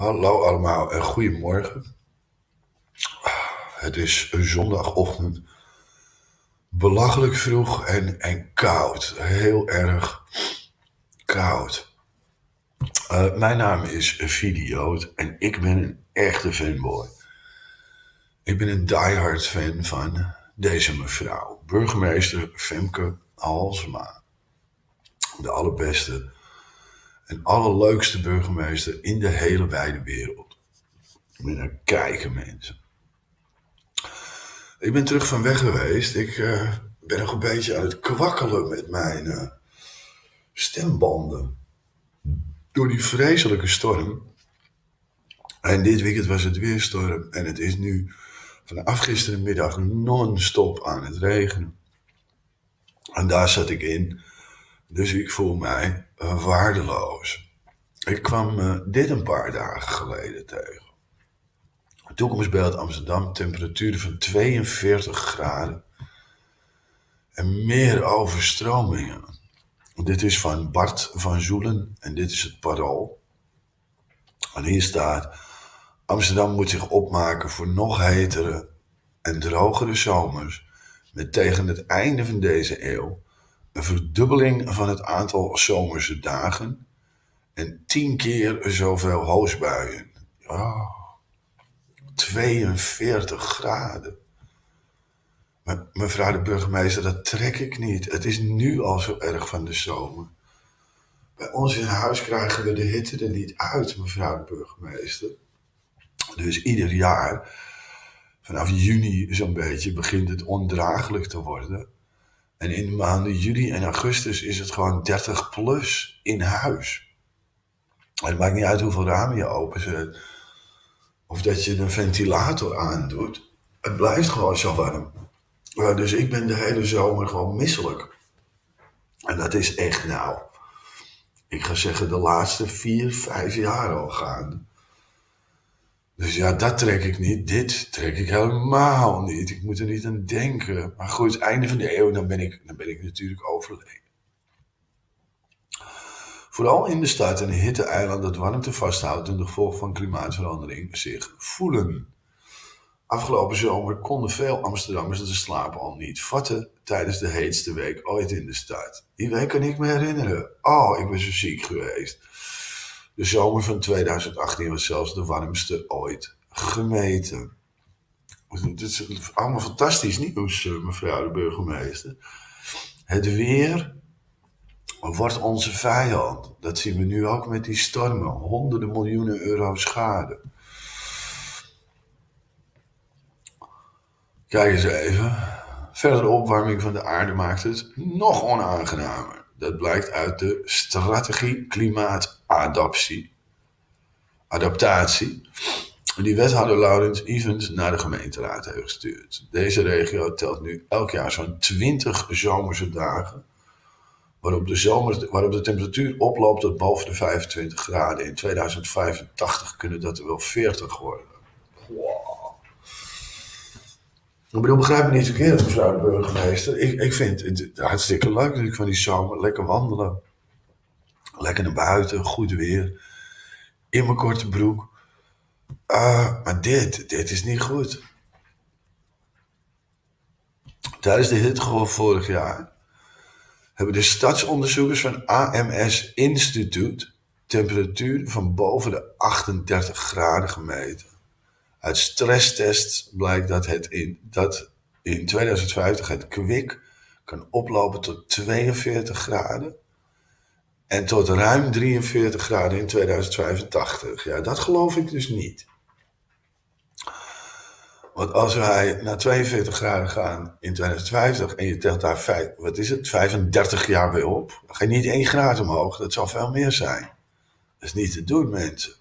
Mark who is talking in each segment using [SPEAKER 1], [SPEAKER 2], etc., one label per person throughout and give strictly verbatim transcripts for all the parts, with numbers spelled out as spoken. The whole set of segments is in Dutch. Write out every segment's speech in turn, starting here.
[SPEAKER 1] Hallo allemaal en goedemorgen. Het is een zondagochtend. Belachelijk vroeg en, en koud. Heel erg koud. Uh, mijn naam is Videoot en ik ben een echte fanboy. Ik ben een diehard fan van deze mevrouw. Burgemeester Femke Halsema. De allerbeste en allerleukste burgemeester in de hele wijde wereld. Moet je naar kijken, mensen. Ik ben terug van weg geweest. Ik uh, ben nog een beetje aan het kwakkelen met mijn uh, stembanden. Door die vreselijke storm. En dit weekend was het weer storm. En het is nu vanaf gisterenmiddag non-stop aan het regenen. En daar zat ik in. Dus ik voel mij uh, waardeloos. Ik kwam uh, dit een paar dagen geleden tegen. Toekomstbeeld Amsterdam, temperaturen van tweeënveertig graden. En meer overstromingen. Dit is van Bart van Zoelen en dit is het Parool. En hier staat: Amsterdam moet zich opmaken voor nog hetere en drogere zomers. Met tegen het einde van deze eeuw een verdubbeling van het aantal zomerse dagen. En tien keer zoveel hoosbuien. Oh, tweeënveertig graden. Maar mevrouw de burgemeester, dat trek ik niet. Het is nu al zo erg van de zomer. Bij ons in huis krijgen we de hitte er niet uit, mevrouw de burgemeester. Dus ieder jaar, vanaf juni zo'n beetje, begint het ondraaglijk te worden. En in de maanden juli en augustus is het gewoon dertig plus in huis. En het maakt niet uit hoeveel ramen je openzet. Of dat je een ventilator aandoet. Het blijft gewoon zo warm. Uh, dus ik ben de hele zomer gewoon misselijk. En dat is echt nou, ik ga zeggen de laatste vier, vijf jaar al gaande. Dus ja, dat trek ik niet. Dit trek ik helemaal niet. Ik moet er niet aan denken. Maar goed, het einde van de eeuw, dan ben ik, dan ben ik natuurlijk overleden. Vooral in de stad en een hitte-eiland dat warmte vasthoudt en de gevolgen van klimaatverandering zich voelen. Afgelopen zomer konden veel Amsterdammers de slaap al niet vatten tijdens de heetste week ooit in de stad. Die week kan ik me herinneren. Oh, ik ben zo ziek geweest. De zomer van tweeduizend achttien was zelfs de warmste ooit gemeten. Dit is allemaal fantastisch nieuws, mevrouw de burgemeester. Het weer wordt onze vijand. Dat zien we nu ook met die stormen. Honderden miljoenen euro schade. Kijk eens even. Verdere opwarming van de aarde maakt het nog onaangenamer. Dat blijkt uit de strategie klimaatadaptatie. Adaptatie. Die wethouder Laurens Ivens naar de gemeenteraad heeft gestuurd. Deze regio telt nu elk jaar zo'n twintig zomerse dagen. Waarop de, zomer, waarop de temperatuur oploopt tot boven de vijfentwintig graden. In tweeduizend vijfentachtig kunnen dat er wel veertig worden. Wow. Ik bedoel, begrijp me niet verkeerd, mevrouw de burgemeester. Ik, ik vind het hartstikke leuk natuurlijk van die zomer. Lekker wandelen. Lekker naar buiten, goed weer. In mijn korte broek. Uh, maar dit, dit is niet goed. Tijdens de hittegolf vorig jaar hebben de stadsonderzoekers van A M S Instituut temperatuur van boven de achtendertig graden gemeten. Uit stresstests blijkt dat, het in, dat in tweeduizend vijftig het kwik kan oplopen tot tweeënveertig graden. En tot ruim drieënveertig graden in tweeduizend vijfentachtig. Ja, dat geloof ik dus niet. Want als wij naar tweeënveertig graden gaan in tweeduizend vijftig en je telt daar vijf, wat is het, vijfendertig jaar bij op, dan ga je niet één graad omhoog. Dat zal veel meer zijn. Dat is niet te doen, mensen.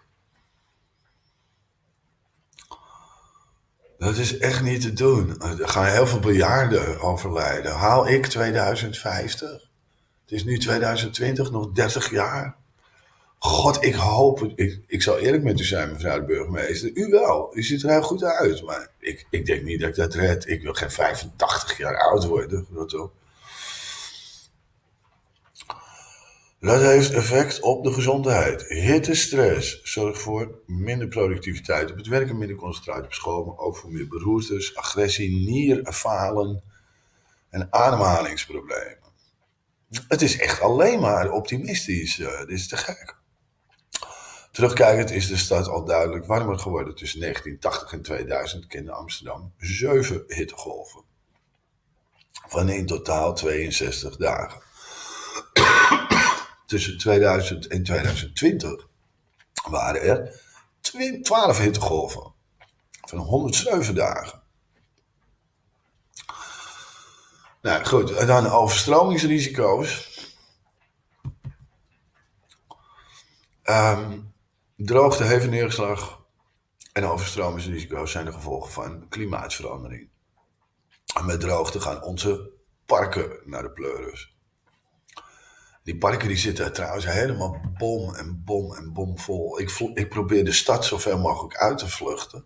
[SPEAKER 1] Dat is echt niet te doen. Er gaan heel veel bejaarden overlijden. Haal ik tweeduizend vijftig? Het is nu tweeduizend twintig, nog dertig jaar. God, ik hoop het. Ik, ik zal eerlijk met u zijn, mevrouw de burgemeester. U wel. U ziet er heel goed uit. Maar ik, ik denk niet dat ik dat red. Ik wil geen vijfentachtig jaar oud worden. Dat ook. Dat heeft effect op de gezondheid. Hittestress zorgt voor minder productiviteit op het werk en minder concentratie op school, maar ook voor meer beroertes, agressie, nierfalen en ademhalingsproblemen. Het is echt alleen maar optimistisch. Uh, dit is te gek. Terugkijkend is de stad al duidelijk warmer geworden. Tussen negentien tachtig en tweeduizend kende Amsterdam zeven hittegolven. Van in totaal tweeënzestig dagen. Tussen tweeduizend en tweeduizend twintig waren er twaalf hittegolven. Van honderdzeven dagen. Nou goed, en dan overstromingsrisico's. Um, droogte, hevige neerslag en overstromingsrisico's zijn de gevolgen van klimaatverandering. En met droogte gaan onze parken naar de pleuris. Die parken die zitten trouwens helemaal bom en bom en bom vol. Ik, ik probeer de stad zoveel mogelijk uit te vluchten.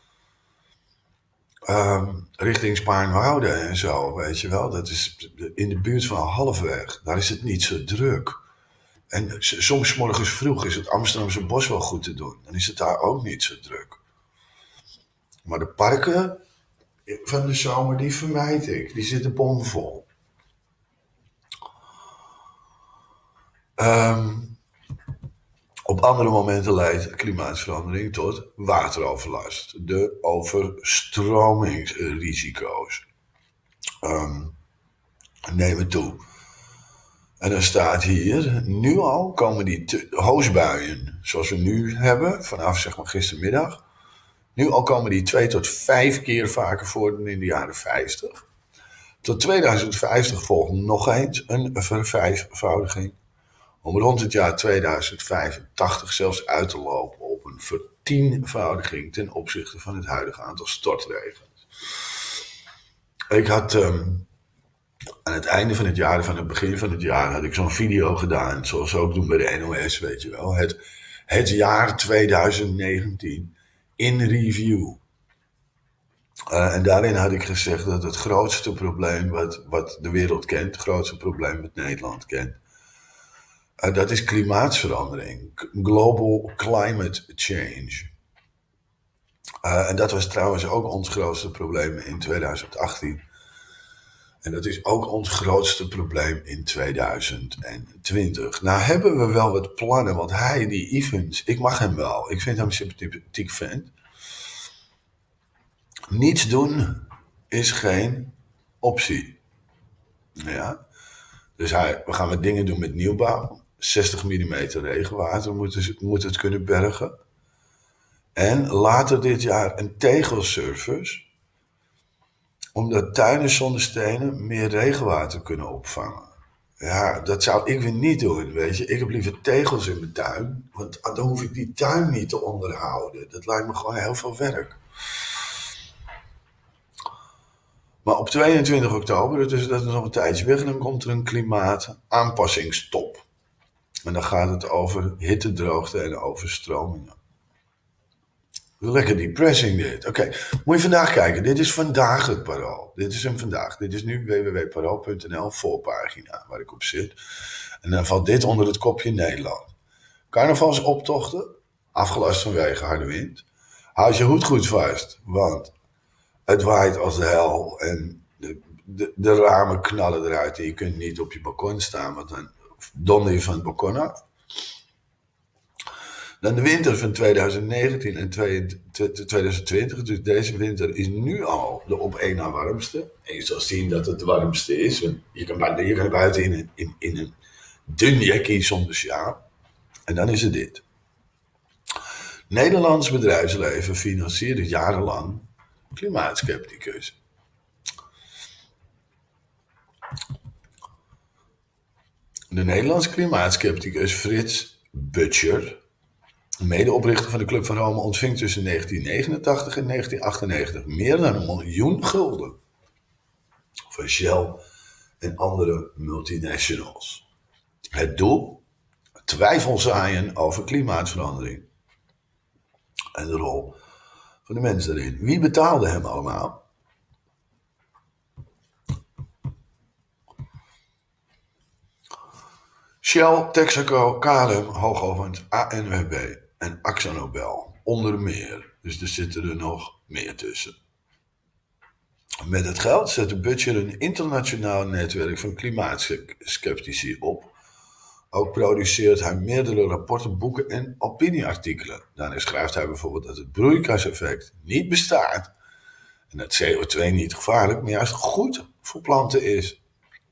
[SPEAKER 1] Um, richting Spaarnwoude en zo, weet je wel. Dat is in de buurt van Halfweg. Daar is het niet zo druk. En soms morgens vroeg is het Amsterdamse bos wel goed te doen. Dan is het daar ook niet zo druk. Maar de parken van de zomer, die vermijd ik. Die zitten bomvol. Um, op andere momenten leidt klimaatverandering tot wateroverlast. De overstromingsrisico's um, nemen toe. En dan staat hier, nu al komen die te- hoosbuien, zoals we nu hebben, vanaf zeg maar gistermiddag. Nu al komen die twee tot vijf keer vaker voor dan in de jaren vijftig. Tot tweeduizend vijftig volgt nog eens een vervijfvoudiging. Om rond het jaar tweeduizend vijfentachtig zelfs uit te lopen op een vertienvoudiging ten opzichte van het huidige aantal stortregens. Ik had um, aan het einde van het jaar, van het begin van het jaar, had ik zo'n video gedaan, zoals ze ook doen bij de N O S, weet je wel. Het, het jaar tweeduizend negentien in review. Uh, en daarin had ik gezegd dat het grootste probleem wat, wat de wereld kent, het grootste probleem wat Nederland kent, Uh, dat is klimaatverandering. Global climate change. Uh, en dat was trouwens ook ons grootste probleem in tweeduizend achttien. En dat is ook ons grootste probleem in tweeduizend twintig. Nou hebben we wel wat plannen, want hij, die Evans, ik mag hem wel. Ik vind hem een sympathiek vent. Niets doen is geen optie. Ja. Dus hij, we gaan wat dingen doen met nieuwbouw. zestig millimeter regenwater moet, moet het kunnen bergen. En later dit jaar een tegelsurface. Omdat tuinen zonder stenen meer regenwater kunnen opvangen. Ja, dat zou ik weer niet doen, weet je. Ik heb liever tegels in mijn tuin. Want dan hoef ik die tuin niet te onderhouden. Dat lijkt me gewoon heel veel werk. Maar op tweeëntwintig oktober, dus dat is nog een tijdje weg, dan komt er een klimaataanpassingstop. En dan gaat het over hittedroogte en overstromingen. Lekker depressing dit. Oké, okay. Moet je vandaag kijken. Dit is vandaag het Parool. Dit is hem vandaag. Dit is nu w w w punt parool punt n l voorpagina waar ik op zit. En dan valt dit onder het kopje Nederland. Carnavalsoptochten, afgelast vanwege harde wind. Houd je hoed goed vast, want het waait als de hel en de, de, de ramen knallen eruit en je kunt niet op je balkon staan, want dan donder je van het balkon af. Dan de winter van tweeduizend negentien en tweeduizend twintig, dus deze winter is nu al de op één na warmste. En je zal zien dat het de warmste is, want je kan, je kan buiten in een, in, in een dun jackie zonder sjaal. En dan is het dit. Nederlands bedrijfsleven financierde jarenlang klimaatskepticus. De Nederlandse klimaatskepticus Frits Butcher, medeoprichter van de Club van Rome, ontving tussen negentien negenentachtig en negentien achtennegentig meer dan een miljoen gulden van Shell en andere multinationals. Het doel? Twijfel zaaien over klimaatverandering en de rol van de mens daarin. Wie betaalde hem allemaal? Shell, Texaco, K L M, Hoogovens, A N W B en AxoNobel. Onder meer. Dus er zitten er nog meer tussen. Met het geld zet de Butcher een internationaal netwerk van klimaatskeptici op. Ook produceert hij meerdere rapporten, boeken en opinieartikelen. Daarin schrijft hij bijvoorbeeld dat het broeikaseffect niet bestaat. En dat C O twee niet gevaarlijk, maar juist goed voor planten is.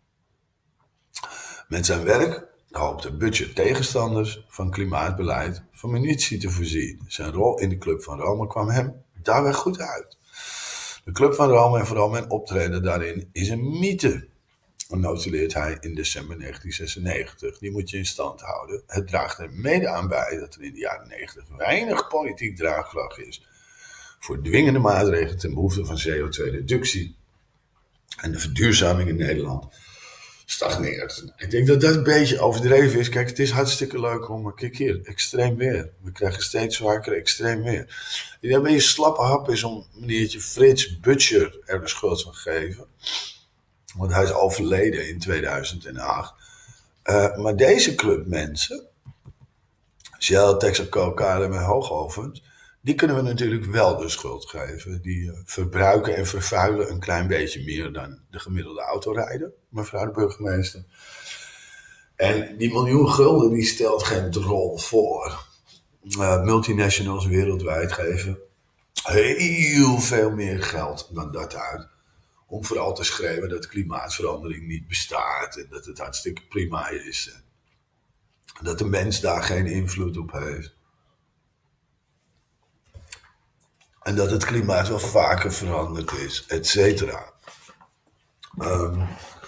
[SPEAKER 1] Met zijn werk hoopt de Butcher tegenstanders van klimaatbeleid van munitie te voorzien. Zijn rol in de Club van Rome kwam hem daarbij goed uit. De Club van Rome en vooral mijn optreden daarin is een mythe, notuleert hij in december negentien zesennegentig. Die moet je in stand houden. Het draagt er mede aan bij dat er in de jaren negentig weinig politiek draagvlak is voor dwingende maatregelen ten behoeve van C O twee reductie en de verduurzaming in Nederland stagneert. Ik denk dat dat een beetje overdreven is. Kijk, het is hartstikke leuk om... Kijk hier, extreem weer. We krijgen steeds vaker extreem weer. Ik denk dat je slappe hap is om meneertje Frits Butcher er de schuld van geven. Want hij is overleden in tweeduizend acht. Uh, maar deze club mensen, Shell, Texaco, K L M en Hoogovens, die kunnen we natuurlijk wel de schuld geven. Die uh, verbruiken en vervuilen een klein beetje meer dan de gemiddelde autorijder, mevrouw de burgemeester. En die miljoen gulden die stelt geen rol voor. Uh, multinationals wereldwijd geven heel veel meer geld dan dat uit. Om vooral te schreeuwen dat klimaatverandering niet bestaat en dat het hartstikke prima is. En dat de mens daar geen invloed op heeft. En dat het klimaat wel vaker veranderd is, et cetera. Um,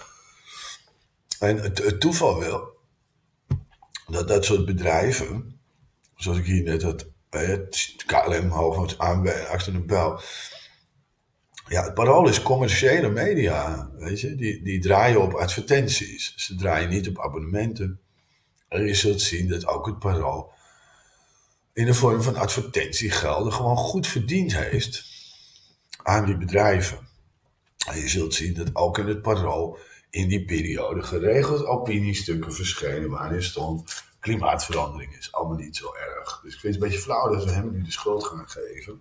[SPEAKER 1] en het, het toeval wil dat dat soort bedrijven, zoals ik hier net had, het K L M, Hoogovens, A N W B en AxoNobel. Ja, het Parool is commerciële media, weet je. Die, die draaien op advertenties. Ze draaien niet op abonnementen. En je zult zien dat ook het Parool in de vorm van advertentiegelden gewoon goed verdiend heeft aan die bedrijven. En je zult zien dat ook in het Parool in die periode geregeld opiniestukken verschenen waarin stond klimaatverandering is allemaal niet zo erg. Dus ik vind het een beetje flauw dat we hem nu de schuld gaan geven.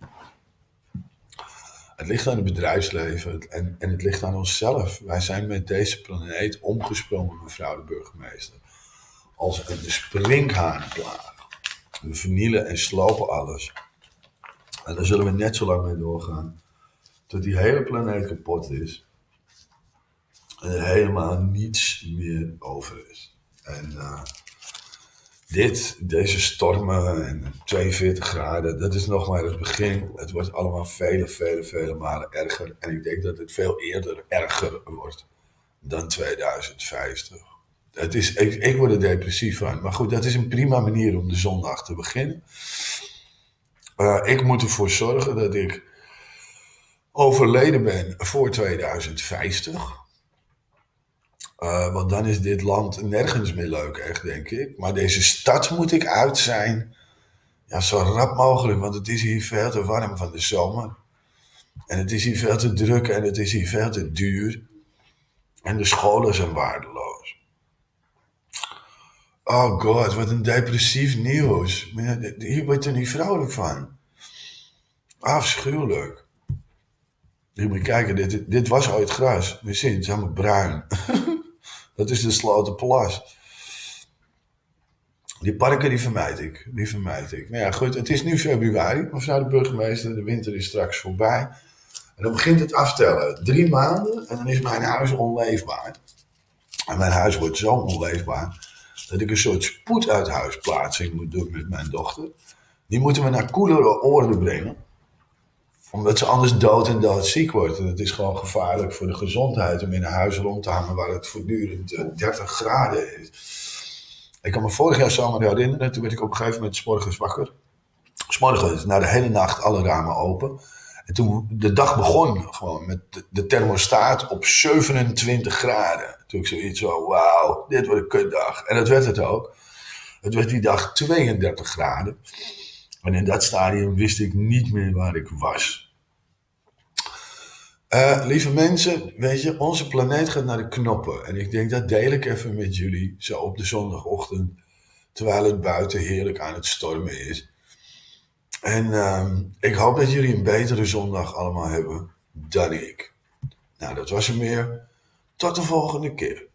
[SPEAKER 1] Het ligt aan het bedrijfsleven en, en het ligt aan onszelf. Wij zijn met deze planeet omgesprongen, mevrouw de burgemeester, als een sprinkhanenplaag. We vernielen en slopen alles. En daar zullen we net zo lang mee doorgaan tot die hele planeet kapot is en er helemaal niets meer over is. En uh, dit, deze stormen en tweeënveertig graden, dat is nog maar het begin. Het wordt allemaal vele, vele, vele malen erger. En ik denk dat het veel eerder erger wordt dan tweeduizend vijftig. Het is, ik, ik word er depressief van. Maar goed, dat is een prima manier om de zondag te beginnen. Uh, ik moet ervoor zorgen dat ik overleden ben voor tweeduizend vijftig. Uh, want dan is dit land nergens meer leuk, echt, denk ik. Maar deze stad moet ik uit zijn. Ja, zo rap mogelijk, want het is hier veel te warm van de zomer. En het is hier veel te druk en het is hier veel te duur. En de scholen zijn waardeloos. Oh god, wat een depressief nieuws. Hier word je er niet vrolijk van. Afschuwelijk. Hier moet je kijken, dit, dit was ooit gras. We zien, het is helemaal bruin. Dat is de Slotenplas. Die parken, die vermijd ik. Die vermijd ik. Nou ja, goed, het is nu februari, mevrouw de burgemeester. De winter is straks voorbij. En dan begint het aftellen. Drie maanden en dan is mijn huis onleefbaar. En mijn huis wordt zo onleefbaar dat ik een soort spoeduithuisplaatsing moet doen met mijn dochter. Die moeten we naar koelere oorden brengen. Omdat ze anders dood en doodziek wordt. En het is gewoon gevaarlijk voor de gezondheid om in een huis rond te hangen waar het voortdurend dertig graden is. Ik kan me vorig jaar zomer herinneren, toen werd ik op een gegeven moment 's morgens wakker. 's morgens, na de hele nacht alle ramen open. En toen de dag begon gewoon met de, de thermostaat op zevenentwintig graden. Toen ik zoiets zo, wauw, dit wordt een kutdag. En dat werd het ook. Het werd die dag tweeëndertig graden. En in dat stadium wist ik niet meer waar ik was. Uh, lieve mensen, weet je, onze planeet gaat naar de knoppen. En ik denk, dat deel ik even met jullie, zo op de zondagochtend, terwijl het buiten heerlijk aan het stormen is. En uh, ik hoop dat jullie een betere zondag allemaal hebben dan ik. Nou, dat was hem weer. Tot de volgende keer.